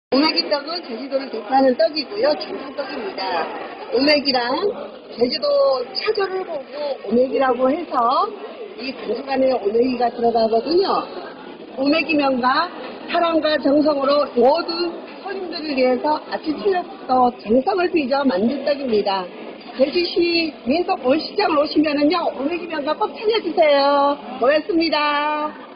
오메기 떡은 제주도를 대표하는 떡이고요. 전통떡입니다. 오메기랑 제주도 차조를 보고 오메기라고 해서 이 반죽 안에 오메기가 들어가거든요. 오메기면과 사랑과 정성으로 모든 손님들을 위해서 아침 저녁도 정성을 빚어 만든 떡입니다. 제주시 민속 올시장을 오시면은요, 오메기면과 꼭 찾아주세요. 고맙습니다.